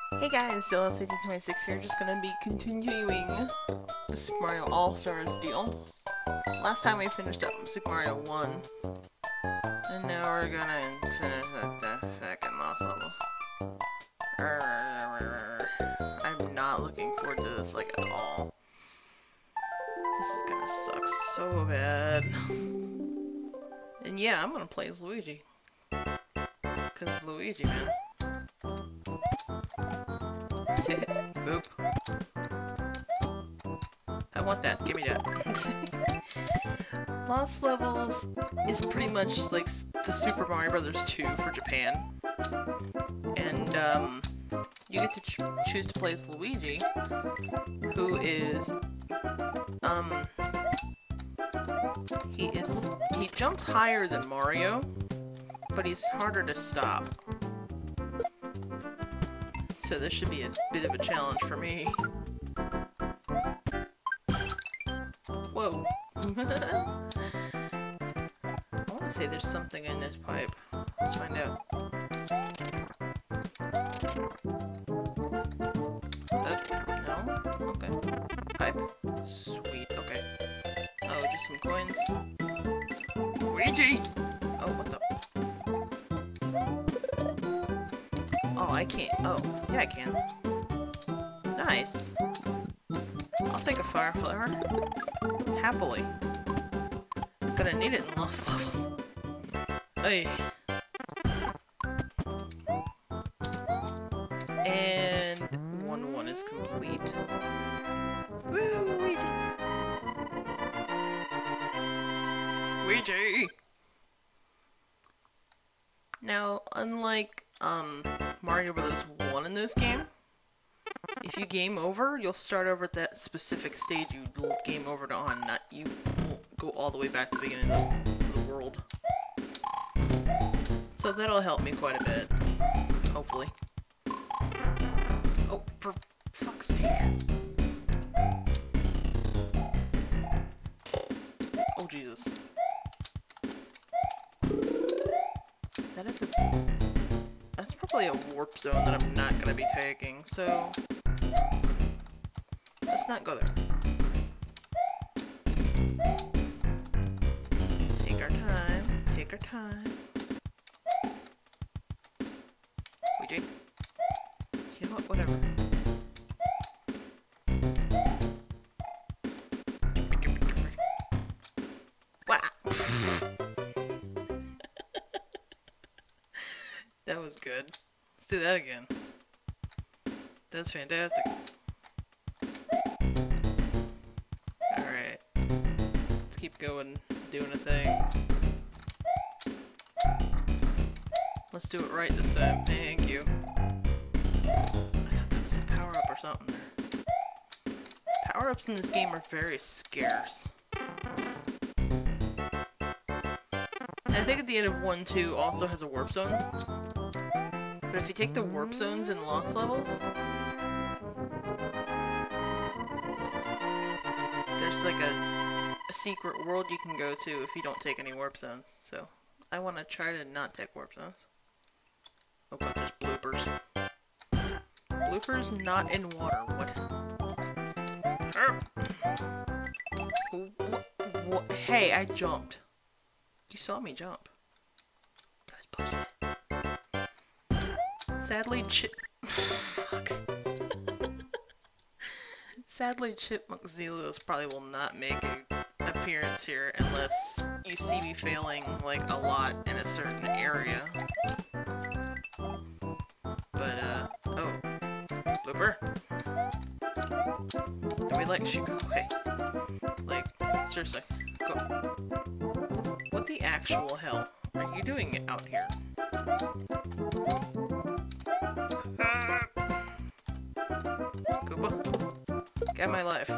Hey guys, Zillow1826 here, just gonna be continuing the Super Mario All-Stars deal. Last time we finished up Super Mario 1, and now we're gonna finish the second lost level. I'm not looking forward to this, like, at all. This is gonna suck so bad. And yeah, I'm gonna play as Luigi. Cause Luigi, man. Boop. I want that. Give me that. Lost Levels is pretty much like the Super Mario Bros. 2 for Japan. And, you get to choose to play as Luigi, who is, he jumps higher than Mario, but he's harder to stop. So this should be a bit of a challenge for me. Whoa. I want to say there's something in this pipe. Let's find out. No? Okay. Pipe. Sweet. Okay. Oh, just some coins. Luigi! Oh, what the? Oh, I can't. Oh, yeah, I can. Nice. I'll take a fire flower. Happily. Gonna need it in Lost Levels. Hey. And 1-1 is complete. Woo, Luigi! Luigi! Now, unlike Mario Bros. 1 in this game, if you game over, you'll start over at that specific stage you game overed on, not you won't go all the way back to the beginning of the world. So that'll help me quite a bit, hopefully. Oh, for fuck's sake. Oh, Jesus. That's probably a warp zone that I'm not gonna be taking, so let's not go there. Take our time, take our time. Luigi. You know what, whatever. Wah! That was good. Let's do that again. That's fantastic. Alright. Let's keep going, doing a thing. Let's do it right this time. Thank you. I thought that was a power-up or something there. Power-ups in this game are very scarce. I think at the end of 1-2 also has a warp zone. But if you take the warp zones in Lost Levels, there's like a secret world you can go to if you don't take any warp zones. So I want to try to not take warp zones. Oh god, there's bloopers. Bloopers not in water. What? Hey, I jumped. You saw me jump. That was bullshit. Sadly, fuck. Sadly, Chipmunk Zelos probably will not make an appearance here unless you see me failing, like, a lot in a certain area. But, oh. Blooper. Do we like shoot? Okay. Like, seriously. Go. What the actual hell are you doing out here? Koopa? Get my life.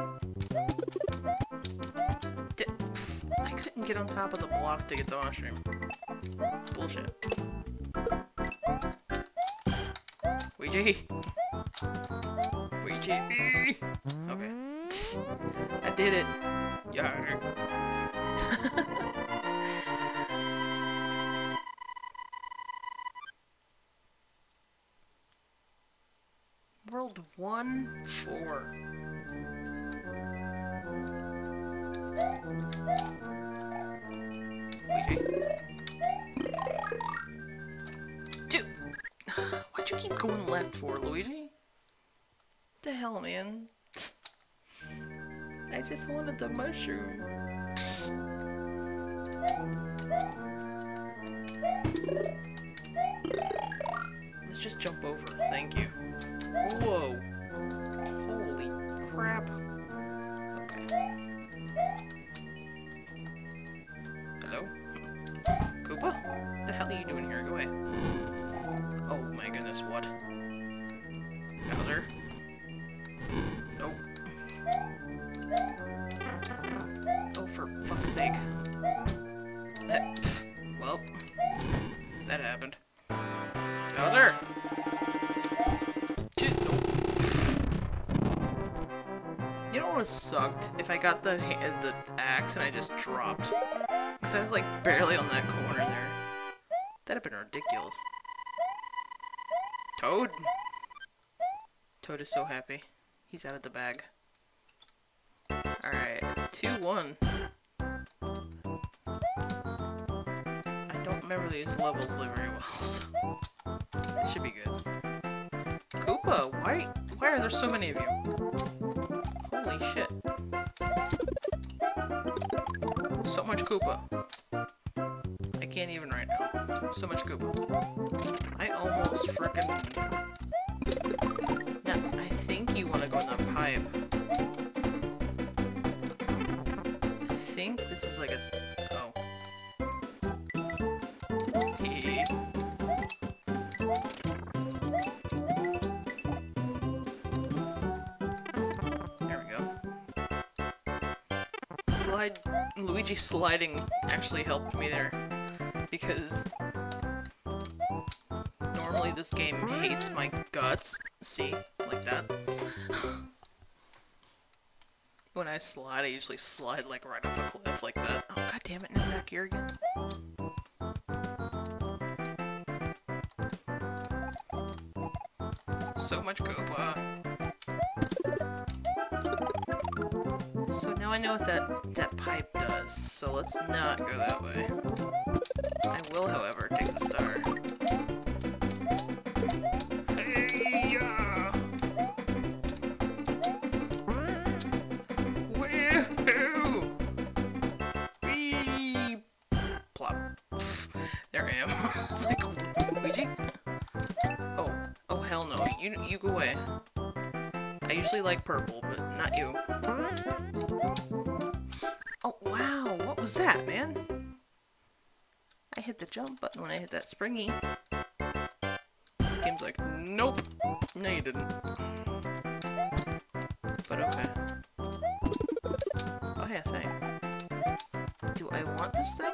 I couldn't get on top of the block to get the mushroom. Bullshit. Ouija! Ouija! Okay. I did it! Yarr. World 1, 4. Dude! Why'd you keep going left for, Luigi? What the hell, man? I just wanted the mushroom. Let's just jump over, thank you. Whoa! Holy crap. Okay. Hello? Koopa? What the hell are you doing here? Go away. Oh my goodness, what? Bowser? Nope. Oh, for fuck's sake. Well, that happened. Bowser! You know what sucked? If I got the axe and I just dropped. Because I was like barely on that corner there. That'd have been ridiculous. Toad! Toad is so happy. He's out of the bag. Alright, 2-1. I don't remember these levels very well, so this should be good. Koopa, why are there so many of you? Holy shit. So much Koopa. I can't even right now. So much Koopa. I almost frickin'... Now, I think you want to go in the pipe. I think this is like a... Oh. Hey. There we go. Luigi sliding actually helped me there. Because... normally this game hates my guts. See? Like that. When I slide, I usually slide like right off a cliff like that. Oh god damn it, now I'm back here again. So much Koopa. So now I know what that pipe does, so let's not go that way. I will, however, take the star. There I am. It's like, Luigi? Oh hell no. You go away. I usually like purple, but not you. Oh wow, what was that, man? I hit the jump button when I hit that springy. The game's like, nope. No you didn't. But okay. Oh hey, a thing. Do I want this thing?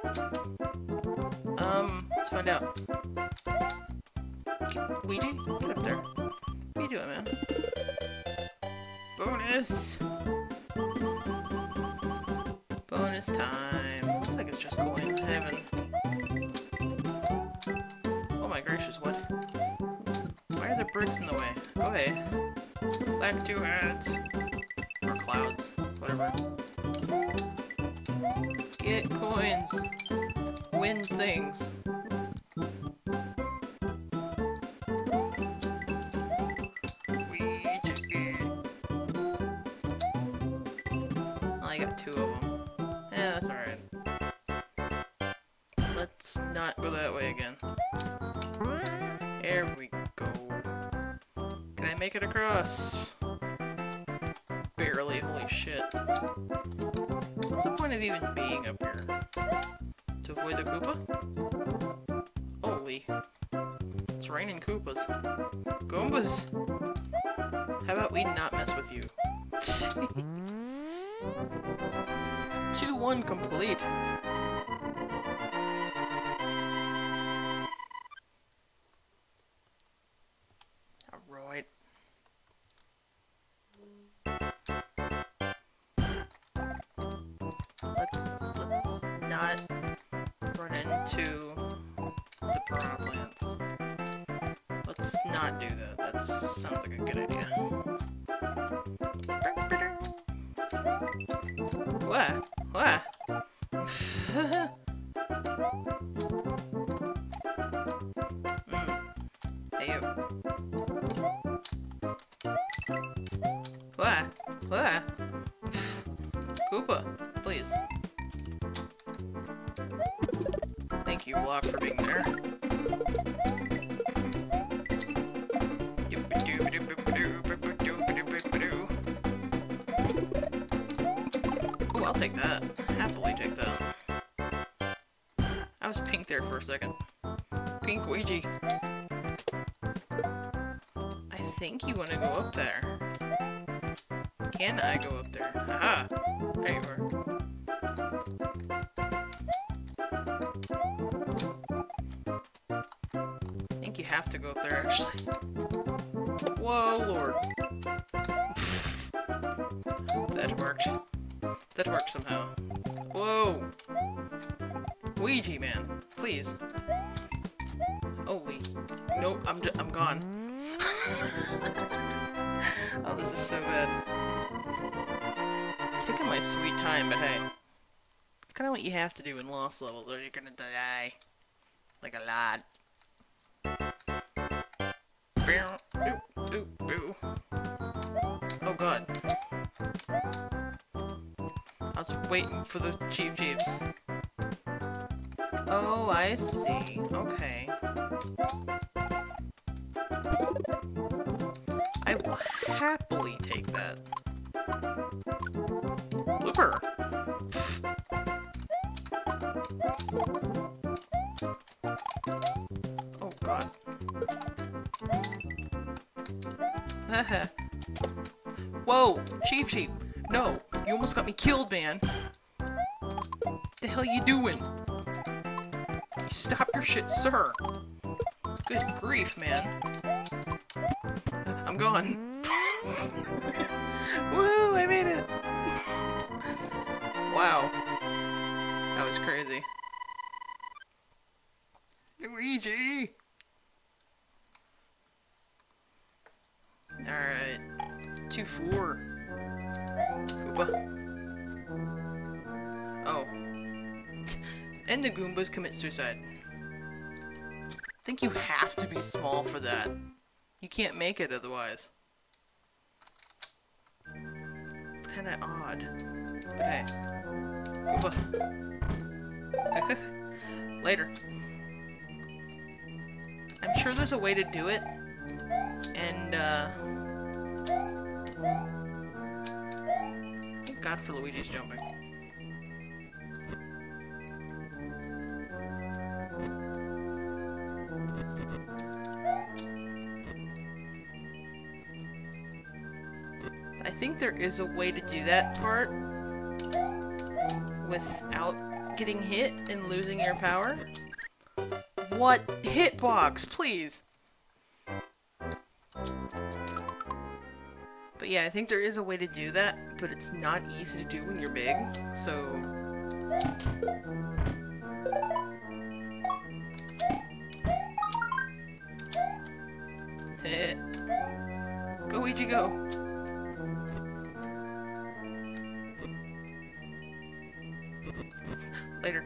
Let's find out. Luigi, get up there. What are you doing, man? Bonus! Bonus time. Looks like it's just coin heaven. Oh my gracious, what? Why are there bricks in the way? Go away. Black two heads. Or clouds. Whatever. Get coins. Win things. I got two of them. Yeah, that's alright. Let's not go that way again. There we go. Can I make it across? Barely, holy shit. What's the point of even being up here? To avoid the Koopa? Holy. It's raining Koopas. Goombas! How about we not mess with you? 2-1 complete. Alright. Let's not run into the piranha plants. Let's not do that. That sounds like a good idea. What? What? Hey you. What? What? Koopa, please. Thank you, Block, for being there. Ooh, I'll take that. Happily take that. I was pink there for a second. Pink Ouija. I think you want to go up there. Can I go up there? Haha! There you are. I think you have to go up there, actually. Whoa, Lord. That worked. That worked somehow. Whoa! Ouija, man. Please. Holy. Nope, I'm gone. Oh, this is so bad. Taking my sweet time, but hey. It's kind of what you have to do in Lost levels, or you're gonna die. Like a lot. Oh god. I was waiting for the Cheep Cheeps. Oh, I see. Okay. I will happily take that. Blooper! Oh god. Whoa! Cheep Cheep! No! You almost got me killed, man! What the hell you doing? You stop your shit, sir! Good grief, man. I'm gone. Woo! I made it! Wow. That was crazy. Luigi! Alright. 2-4. Koopa. Oh. And the Goombas commit suicide. I think you have to be small for that. You can't make it otherwise. It's kinda odd. But hey. Koopa. Later. I'm sure there's a way to do it. And, thank God for Luigi's jumping. I think there is a way to do that part without getting hit and losing your power. What? Hitbox, please! But yeah, I think there is a way to do that, but it's not easy to do when you're big, so... That's it. Go, Ouija, go! Later.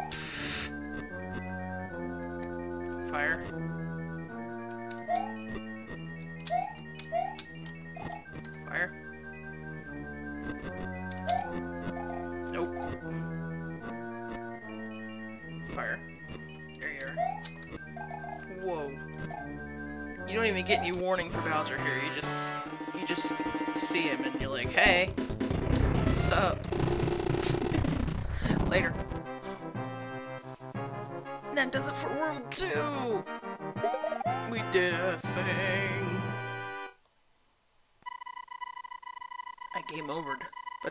Fire. Fire. Nope. Fire. There you are. Whoa. You don't even get any warning for Bowser here. You just see him and you're like, hey, what's up? Later. That does it for World 2! We did a thing! I game overed, but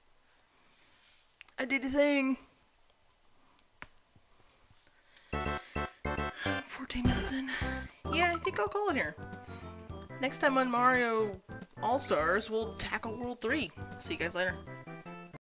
I did a thing! 14 minutes in. Yeah, I think I'll call it here. Next time on Mario All-Stars, we'll tackle World 3. See you guys later.